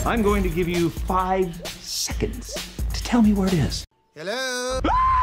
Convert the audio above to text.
I'm going to give you 5 seconds to tell me where it is. Hello?